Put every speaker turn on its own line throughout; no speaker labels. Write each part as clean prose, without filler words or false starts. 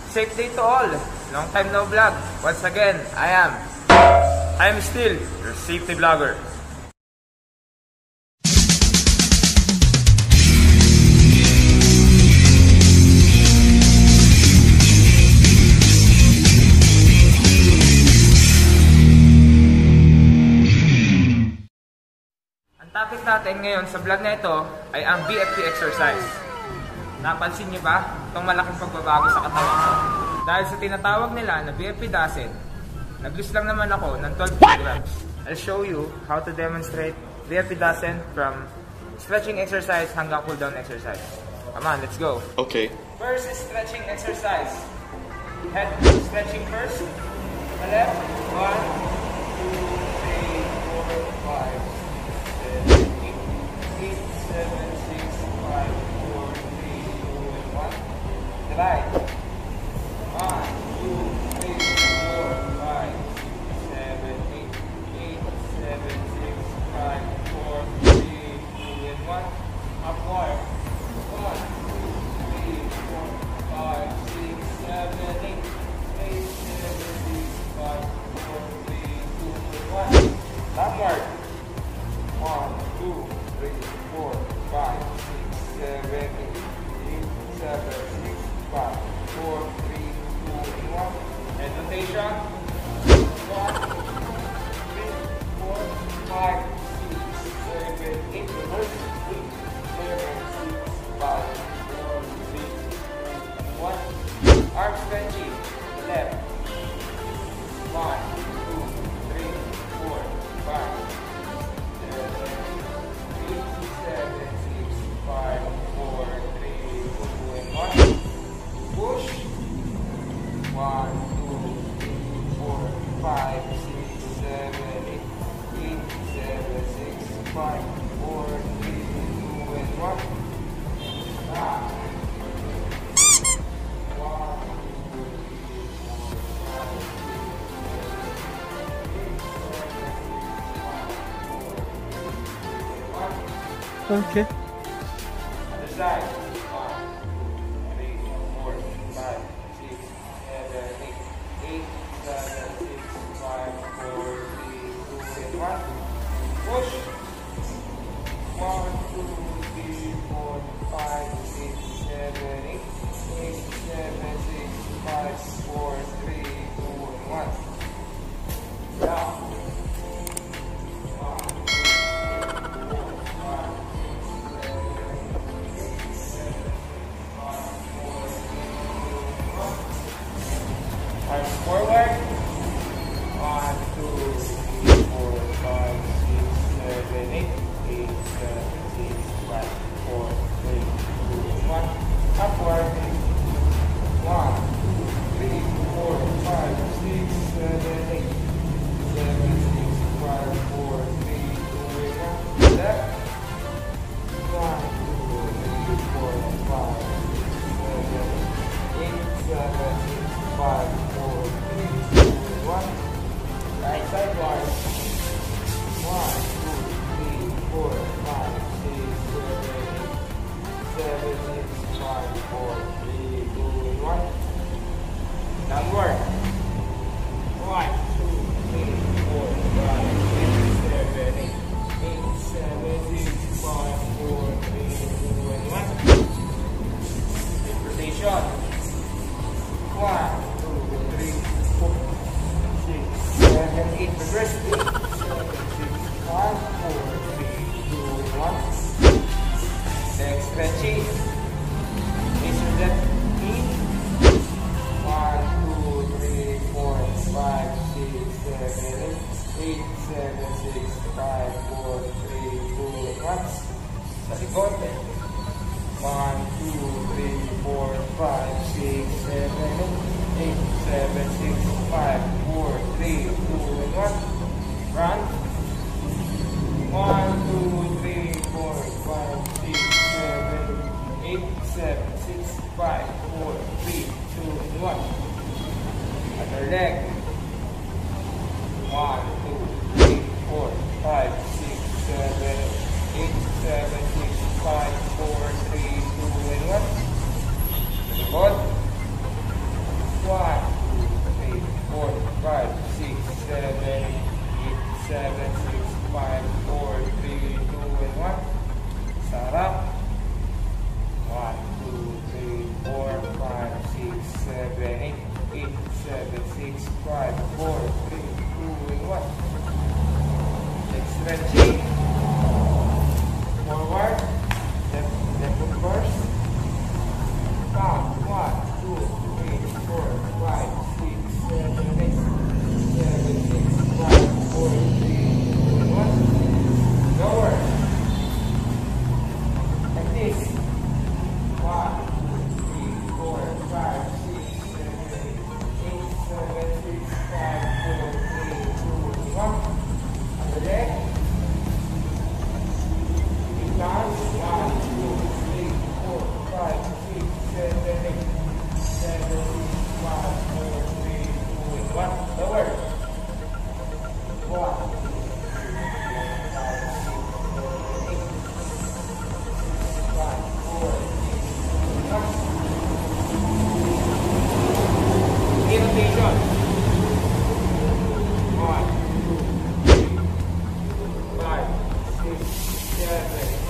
Safe day to all. Long time no vlog. Once again, I am still your safety vlogger. Ang topic natin ngayon sa vlog na ito ay ang BFP exercise. Napansin niyo ba itong malaking pagbabago sa katawan ko? Dahil sa tinatawag nila na BFP dozen, nag-lose lang naman ako ng 12 kilograms. I'll show you how to demonstrate BFP dozen from stretching exercise hanggang cool down exercise. Come on, let's go.
Okay.
First is stretching exercise. Head stretching first. The left. 1, 2, 3, 4, 5, 6, 7, 8, 7, 6, 5, 4, 3, 2, and 1. The right. 1, 2, 3, 4, 5, 6, 7, 8, 8, 7, 6, 5, 4, 3, 2, and 1. Upward. 1, 2, 3, 4, 5, 6, 7, 8, 8, 7, 6, 5, 4, 3, 2, and 1. Downward. 1, 2, 3, 4, 5, 6, 7, 8, 8, 7, 6, 5, 4, 3, 2, and 1. And rotation. 1, 2, 3, 4, 5, 6, 7, 8. Reverse. 8, 7, 6, 5, 4, 3, 2, 1. Arm stretching. The left. 1, 2, 3, 4, 5, 7, 8, 7, 6, 5, 4, 3, 2, and 1. Push. 1, 2, 3, 4, 5, 6, 7, 8, 8, 7, 6, 5, 4, 3, 2, and 1. Stop. 1, 2, 3, 4, 5, 6, 7, 8, 9, 10, 11, 12, 13, 14, 15, 16, 17, 18, 19, 20, 21.
Okay.
Other side. 1, 2, 3, 4, 5, 6, 7, 8, 8, 7, 6, 5, 4, 3, 2, and 1. Push. 1, 2, 3, 4, 5, 6, 7, 8, 8, 7, 6, 5, 4, 3, 2, and 1. Down. 1, 2, 3, 4, 5, 6, 7, 8, 7, 5, 4, 3, 2, and 1. Arms forward. 1, 2, 3, 4, 5, 6, 7, 8, 8, 7, 6, 5, 4, 3, 2, and 1. Upward. 1, 2, 3, 4, 5, 6, 7, 8, 7, 6, 5, 4, 3, 2, and 1. Left. 1, 2, 3, 4, 5, 6, 7, 8, 7, 6, 5, 4, 3, 2, and 1. Right side wide. 1, 2, 3, 4, 5, 6, 7, 8, 7, 6, 5, 4, 3, 2, and 1. Downward. 1, 2, 3, 4, 5, 6, 7, 8, 8, 7, 6, 5, 4, 3, 2, and 1. Rotation. 1, 2, 3, 4, 6, 7, 8. Reverse. 8, 7, 6, 5, 4, 3, 2, and 1. Leg stretching. Raise your left knee. 1, 2, 3, 4, 5, 6, 7, 8, 8, 7, 6, 5, 4, 3, 2, and 1. Sa likod. 1, 2, 3, 4, 5, 6, 7, 8, 8, 7, 6, 5, 4, 3, 2, and 1. Front. 1, 2, 3, 4, 5, 6, 7, 8, 7, 6, 5, 4, 3, 2, and 1. Other leg. 1, 2, 3, 4, 5, 6, 7, 8, 7, 6, 5, 4, 3, 2, and 1. Likod. 1,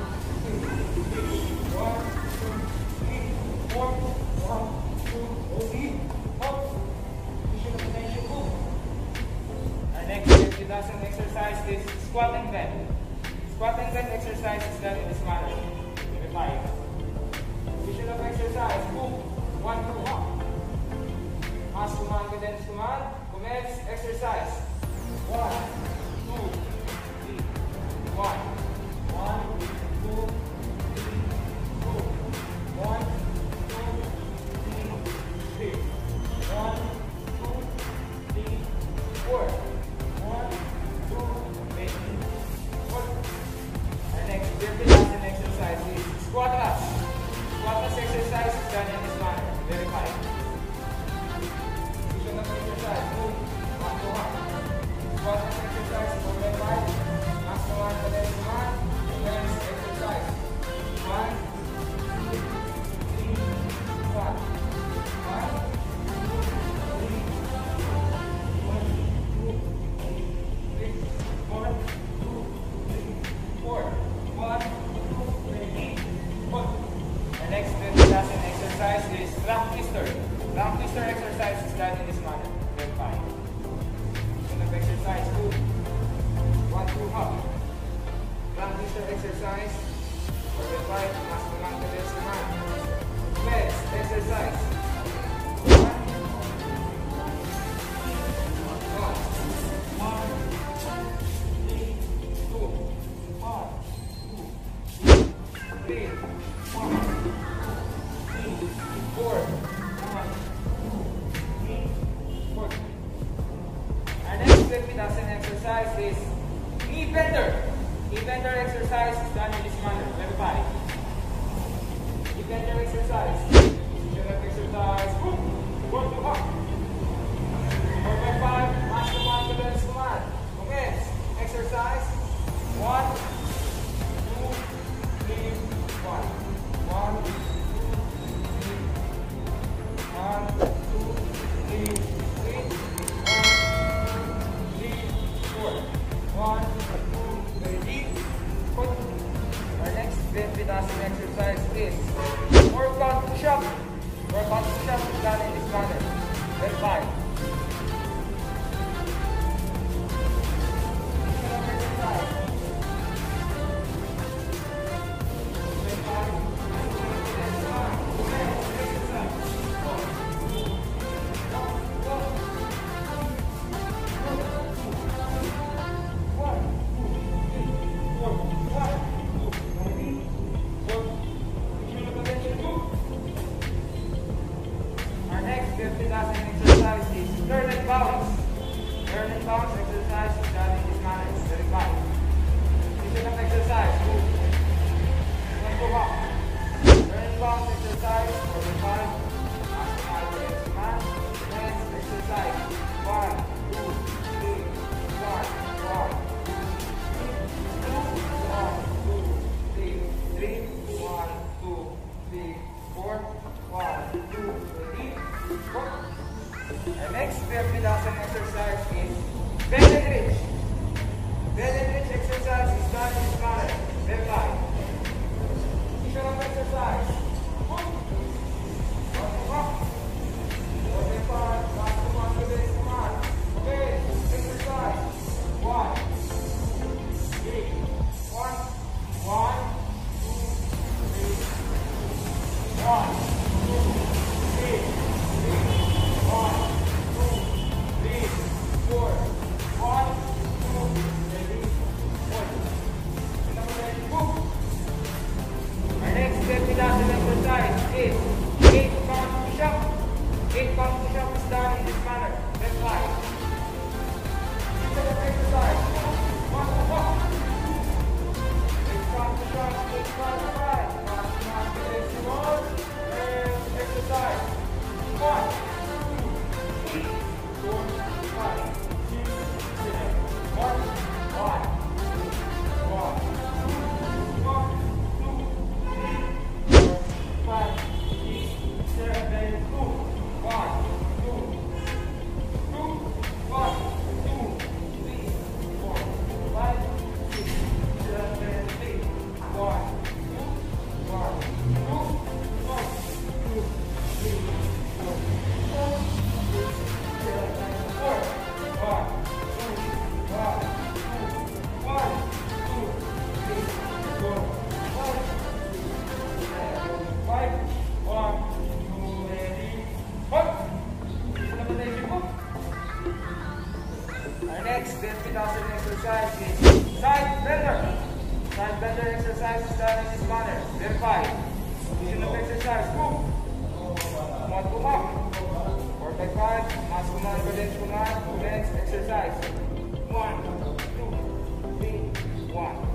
Our next introduction exercise is squat and bend. Squat and bend exercise is done in this manner. Verify. Position of exercise. Boom. 1, 2, up. Mas command, cadence command. Commence exercise. 1, 2, 3. 1, 1, 2, 3, 2. 1, 2, 3, 3. 1, 2, 3, 4. 1, 2, 3, 4. Our next last exercise is squat ups. Squat ups exercise is done in this manner. Verify. Position of exercise. Move. 1, 2, 1. Squat ups exercise. Verify. Last command, cadence command. exercise is done in this manner. Then 5. Chin up exercise. 2. 1, 2, hop. Transistor exercise. For the 5, mas confidence naman. Next exercise. 1, 1, 3, 1, 2, 4, 1, 2, 3, 4. Our next Pepitasan exercise is knee bender. Knee bender exercise is done in this manner. Level 5. Knee bender exercise. Chin up exercise. 1, 2, hop. 4 by 5. Master confidence command. Okay. Exercise. 1, 2, 3, 1. 1, 2, 3, 4. 1, 2, 3, 4. Our next Pepitasan exercise is workout push-up. Workout push-up is done in this manner. Level 5. Exercise is turn and bounce. Turn and bounce exercise is done in this manner. Very fine. This is exercise. Move. Let's go up. Turn and bounce exercise. Very fine. Next exercise. 1, 2, 3, 1, 1, 2, 3, 1, 2, 3, 4, 1, 2, 3, 4. Our next Pepitasan exercise is bend and reach. Bend and reach exercise is done in this manner. Level 5. Chin up exercise. 1, 2, up. 4 by 5. Master confidence command. Okay. Exercise. 1, 3, 1, 1, 2, 3, 1, 2, 3, 1, 2, 3, 4, 1, 2, 3, 4. Our next Pepitasan exercise is 8 count push-up. 8 count push-up is done in this manner. Level 5. Exercise. 1, 2, 8 count push-up. 8, 5, 5. And exercise. 1, 2, 3, 4, 5, 6, 7, 1, 1, 1, 2, 3, 4, 5, 6, 7, 2, 1, 2, 1, 2, 3, 4, 5, 6, 7, 8, 1, 2, 1, 2, 1, 2, 3, 4, 5, 6, 7, 4, 1, 2, 1, 2, 1, 2, 3, 4, 5, 6, 7, 5, 1, 2, ready, 1. Our next Pepitasan exercise is side bender. Side bender exercise is done in this manner. Level 5. Chin up exercise. Move. 1, 2, up. 4 by 5. Mas confidence command. Next exercise. 1, 2, 3, 1. 1, 2,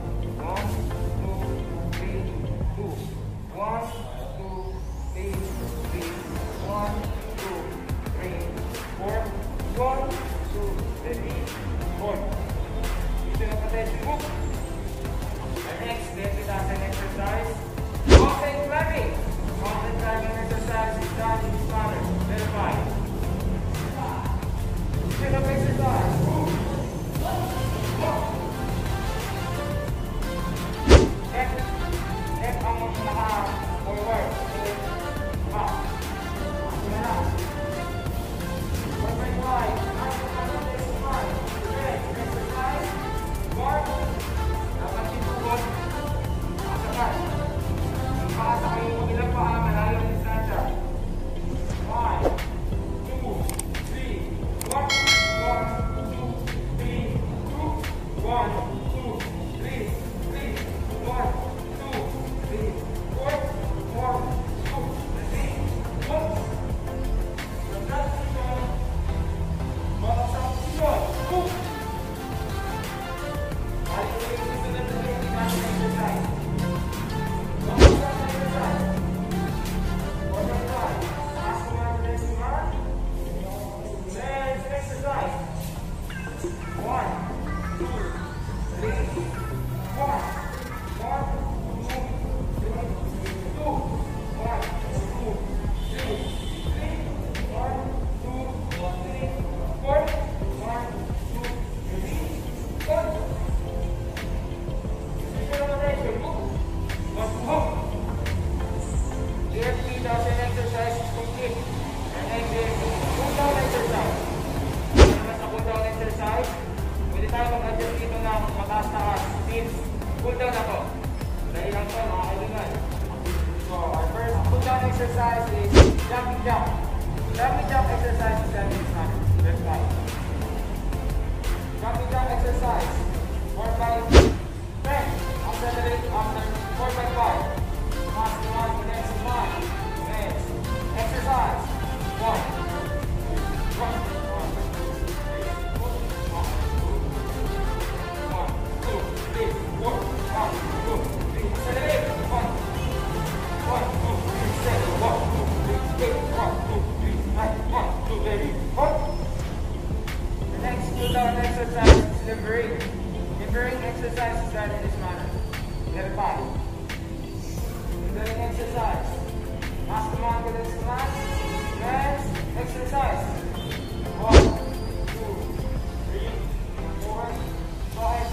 3, 2. 1, 2, 3, 3. 1, 2, 3, 4. 1, 2, 3, 4. Chin up attention. Move. Our next Pepitasan exercise. Mountain climbing. Mountain climbing exercise is done in this manner. Level 5. Chin up exercise. Move. Neck ang mga forward. Up. exercise is jumping jump. Jumping jump exercise is done in this manner. Left side. Jumping jump exercise. 4 by 10. Accelerate after 4 by 5. Fast one, the next one. Next. Exercise. 1. 1, 2, 3, 4, 5, 6, 7, 8. The next cool down exercise is limbering. Limbering exercise is done in this manner. Left side. Limbering exercise. Mask the confidence command. Next exercise. 1, 2, 3, 4, 5,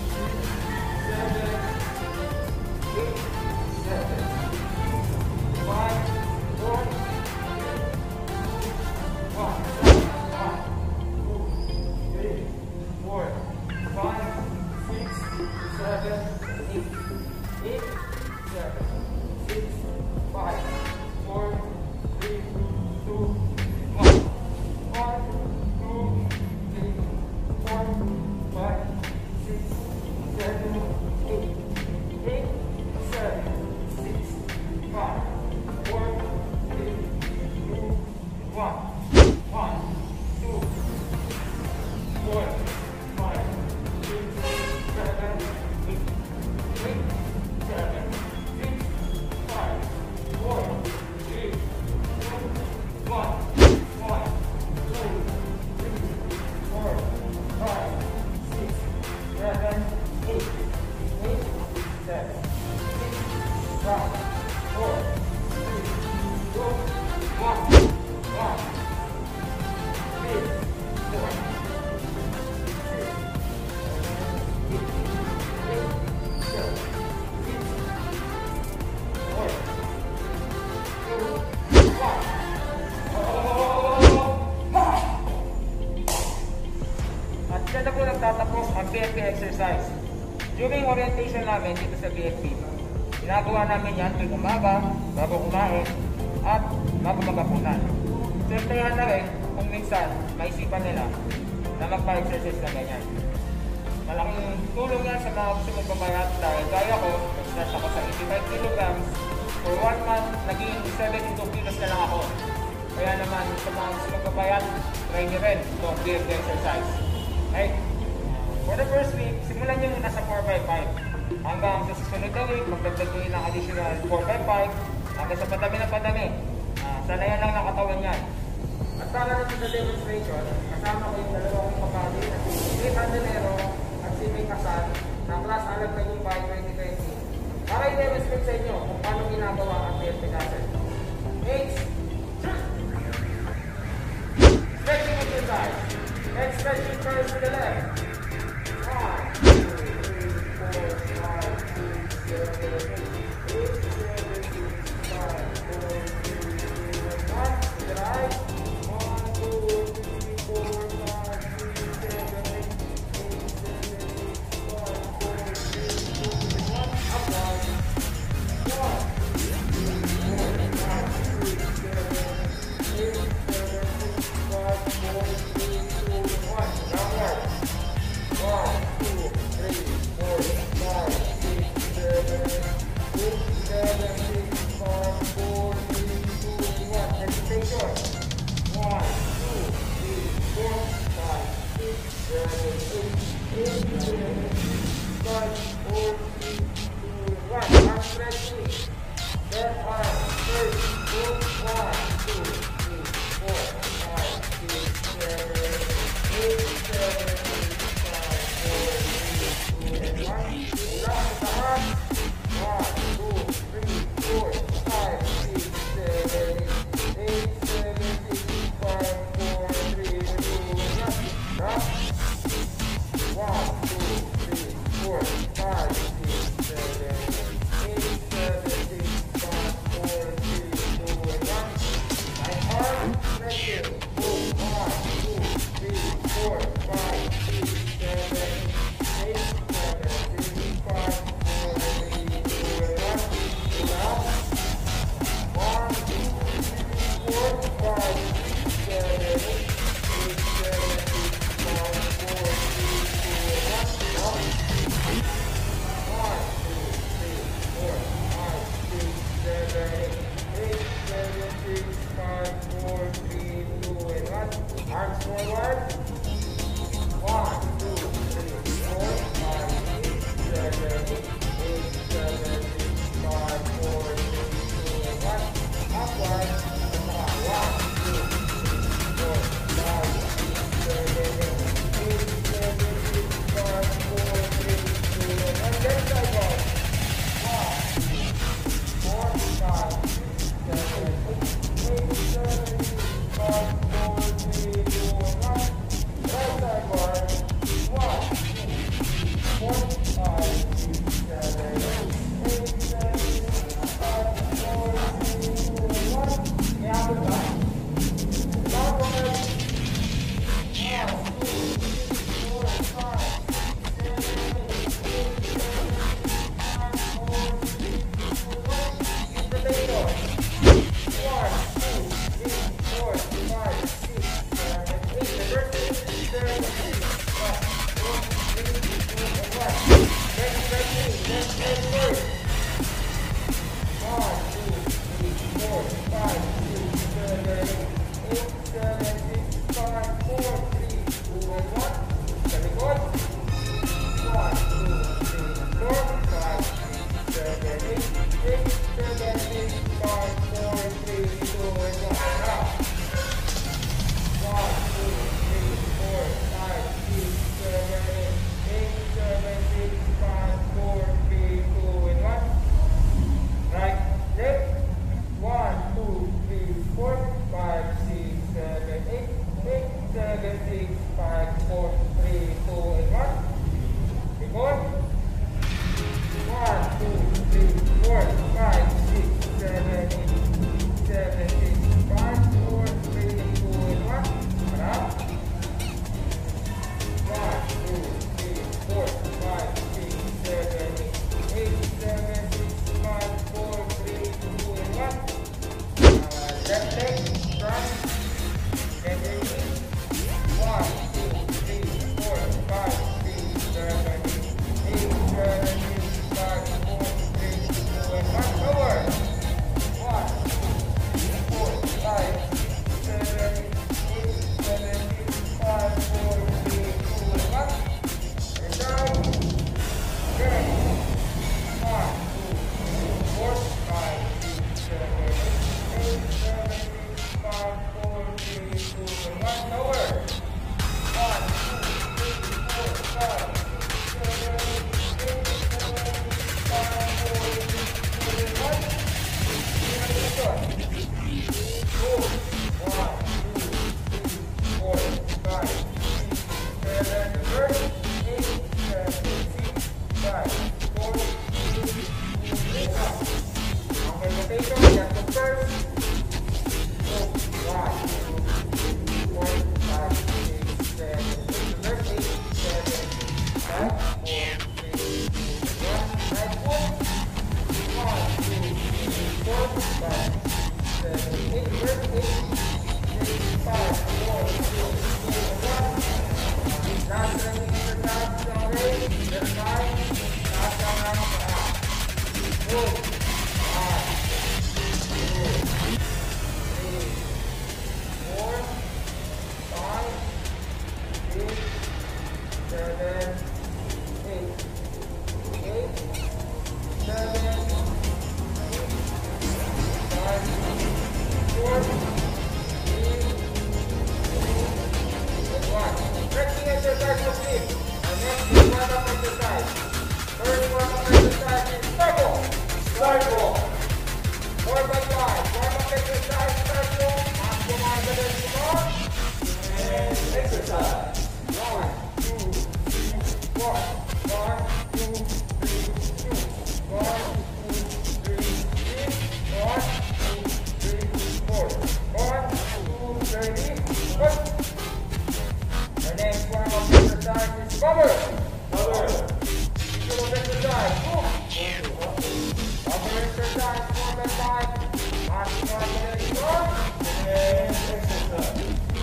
Tatapos ang BFP exercise. During orientation namin dito sa BFP, ginagawa namin yan tuwing umaga, bago kumain, at bago magapunan. Sentayan na rin kung minsan maisipan nila na magpa-exercise na ganyan. Malaking tulong yan sa mga gusto magbabayat dahil gaya ko, nag-start ako sa 85 kilograms. For 1 month, naging 72 kilos na lang ako. Kaya naman sa mga gusto magbabayat, try nyo rin itong BFP exercise. Right? For the first week, simulan nyo muna sa 4x5. Hanggang sa susunod na week, magdagdag nyo ng additional 4x5 hanggang sa padami ng padami. Sanayan lang ng katawan yan. At para natin sa demonstration, kasama ko yung dalawang kapatid na si Dave Andelero at si May Casal ng Class Alam Tagumpay 2020 para i-demonstrate sa inyo kung paano ginagawa ang BFP natin. Next, stretching exercise. Let's stretch it first to the left. 1, 2, 3, 4, 5, 6, 7, 8, 7, 6, 5, 4, 3, 2, 1. To the right. 1, 2, 3, 4, 5, 6, 7, 8, 8, 7, 6, 5, 4, 3, 2, 1. Up 1. 1, 2, 3, 4, 5, 4, 3, 2, 1. Downward. Arms forward. 1, 2, 3, 4, 5, 6, 7, 8, 7, 6, 5, 4, 3, 2, 1. Upward. 1, 2, 3, 4, 5, 6, 7, 8, 7, 6, 5, 4, 3, 2, 1. Left side ball. 1, 4, 5, 6, 7, 8, 7, 6, 5, 4, 3, 2, 1. Right side bar. 1, 2, 4, 5, 6, 7, 8, 7, 6, 5, 4, 3, 2, 1. May abot ba? Backward. 1, 2, 3, 4, 5, 6, 7, 8, 7, 6, 5, 4, 3, 2, 1. Interlator. 1, 2, 3, 4, 5, 6, 7, 8. Reverse 7, 6, 5, 4, 3, 2, 1. Next right knee. Left leg first. 1, 2, 3, 4, 5, 6, 7, 8, 7, 6, 5, 4, 3, 2, 1. Sa likod. 1, 2, 3, 4, 5, 6, 7, 8, 7, 6, 5, 4, 3, 2, 1. Now. 1, 2, 3, 4, 5, 6, 7, 8, 7, 6, 5, 4, 3, 2, 1. Right, left. 1, 2, 3, 4, 5, 6, 7, 8, 7, 6, 5, 4, 3, 2, 1. Likod. 1, 2, 3, 4, 5, 6, 7, 8, 7, 6, 5, 4, 3, 2, 1. Harap. 1, 2, 3, 4, 5, 6, 7, 8, 7, 6, 5, 4, 3, 2, 1. Left leg, front, and release. 1, 2, 3, 4, 5, 6, 7, 8, 7, 6, 5, 4, 3, 2, 1. Lower. 1, 2, 3, 4, 5, 6, 7, 8, 7, 6, 5, 4, 3, 2, 1. And down. Again. 1, 2, 3, 4, 5, 6, 7, 8, 7, 6, 5, 4, 3, 2, 1. Lower. 1, 2, 3, 4, 5, 6, 7, 8, 7, 6, 5, 4, 3, 2, 1. Ito. 2, 1, 2, 3, 4, 5, 6, 7, reverse. 8, 7, 6, 5, 4, 3, 2, 1. Okay, rotation. That's the first. 1, 2, 3, 4, 5, 6, 7, 8. Reverse 8, 7, 5, 4, 3, 2, 1. Right foot. 1, 2, 3, 4, 5, 6, 7, 8. Reverse 8, 3, 5, 4, 3, 2, 1. Last training exercise. Okay. Left side. Last down ang paa. Good. 1, 2, 3, 4, 5, 6, 7, 8. 8, 7, 5, 4, 3, 2, 1. Stretching exercise for sleep. Our next is warm-up exercise. First warm-up exercise is circle. Circle. 4x5. Warm-up exercise, circle. Ang gumagalaw dito. And exercise. 1, 2, 3, 4. 1, 2, 3, 2. 1, 2, 3, 3. 1, 2, 3, 4. 1, 2, 3, 4. Our next warm-up exercise is cover. Cover. Cover exercise. Cover exercise. 4x5. Maximum exercise. And exercise.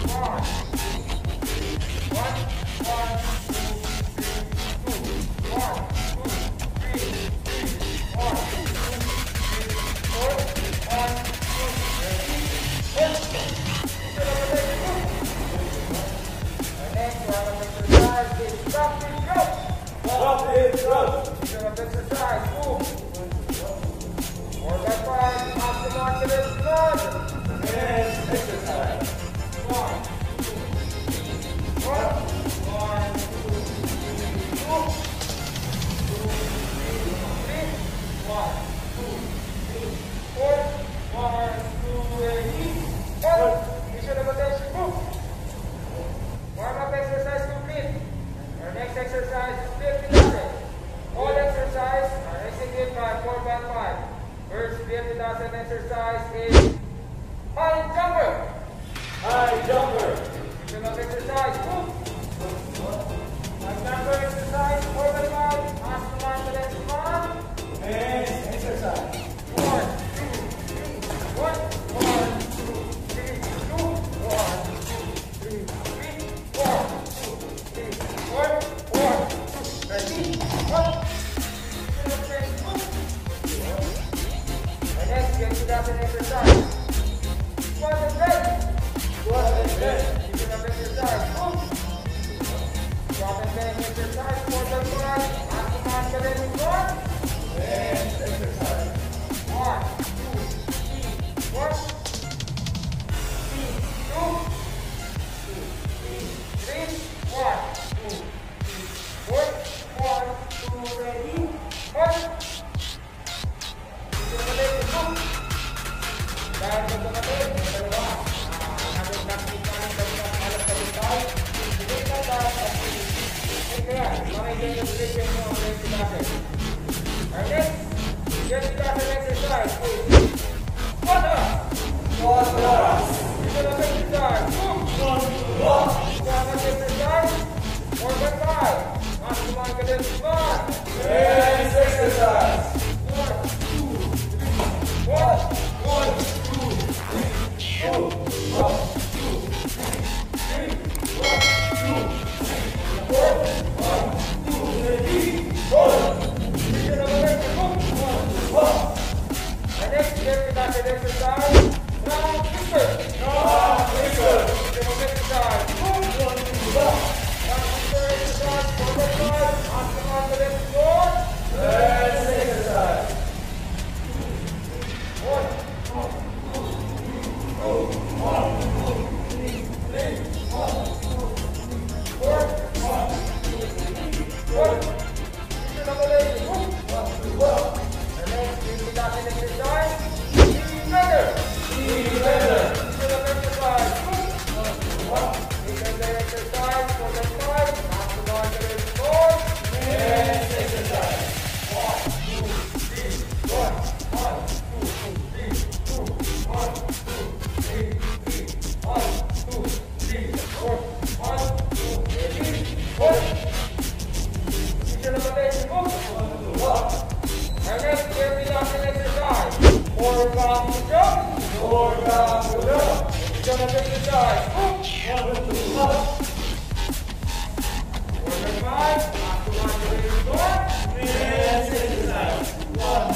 Shoulder exercise for the five. Maximum confidence four. Next exercise. 1, 2, 3, 1, 1, 2, 3, 2, 1, 2, 3, 3, 1, 2, 3, 4, 1, 2, 3, 4. Teacher number 10, move. 1. Our next reduction exercise. 4 round push-up. 4 round push-up. Teacher number exercise. Move. 1, 2, 1. 4 5. Maximum confidence four. Next exercise. 1.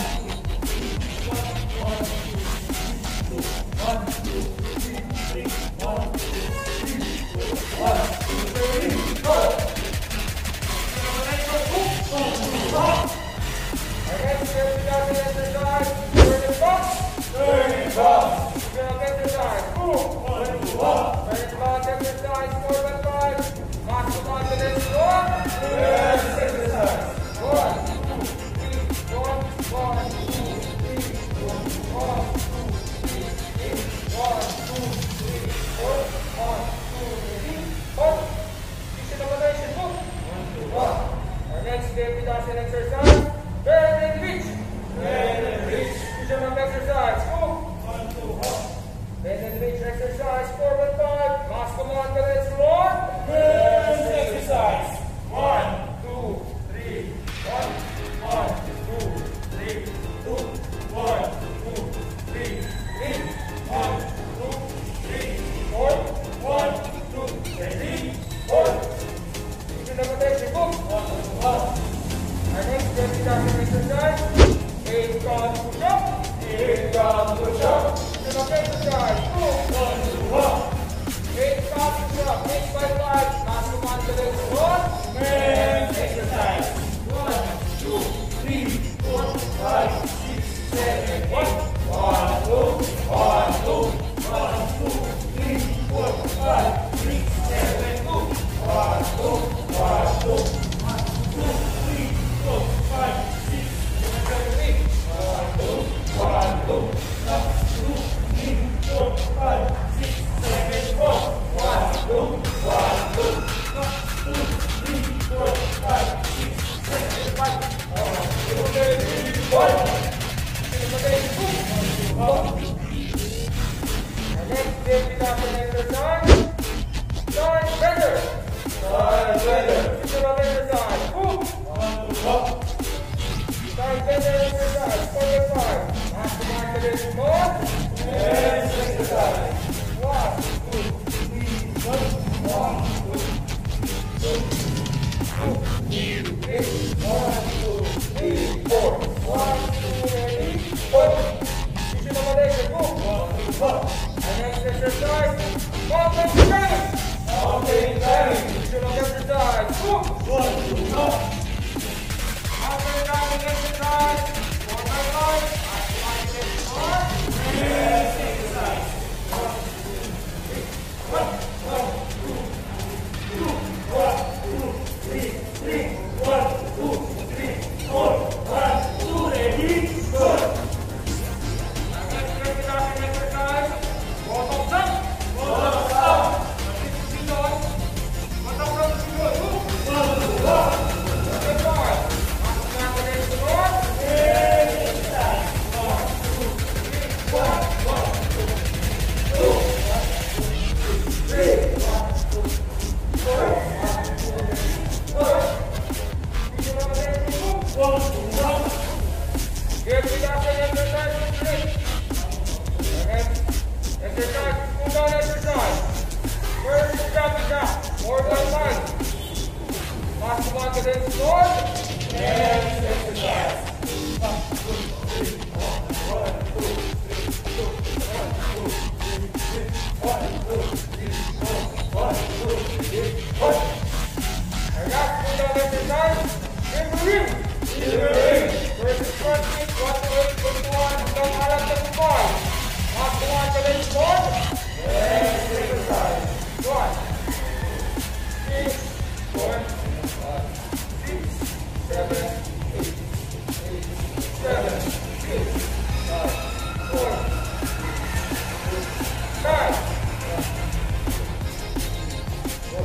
1,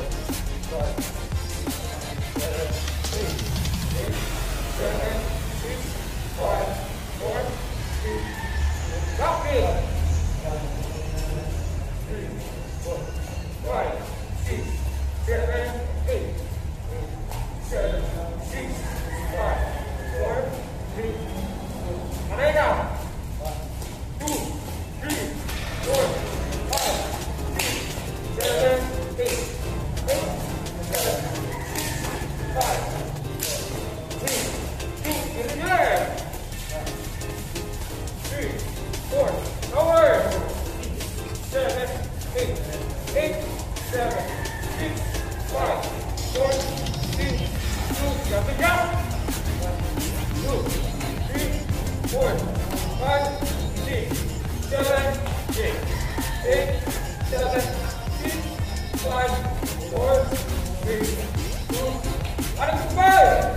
7, 8, 7, 6, 5, 4, 3, 2. Manay na. 2, 3, 4, 5, 6, 7, 8, 7, 5, 3, 2, get in there. 3, 4, lower. 7, 8, 8, 7, 6, 5, 4, 3, 2, jump and jump. 2, 3, 4, 5, 6, 7, 8, 8, 7, 6, 5, 4, 3, 2, and 5.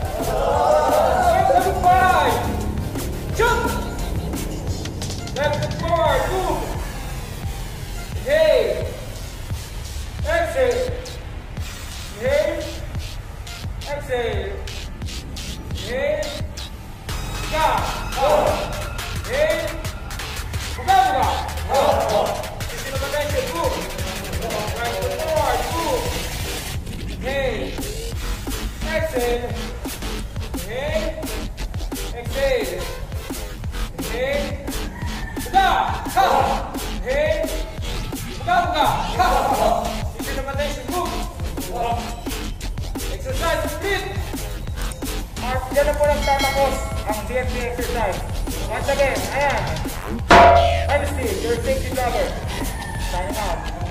5. Jump. Left forward, move. Inhale. Exhale. Inhale. Exhale. Inhale. Stop. Inhale. Buka. Sisi naman tayo. Move. Right foot forward. Move. Inhale. Exhale. Inhale. Exhale. Inhale. Buka. Inhale. Buka. Sisi naman tayo. Move. Exercise complete. Diyan na po nagtatapos ang DFB exercise. Once again, ayan. I'm Steve, your safety driver. Signing out.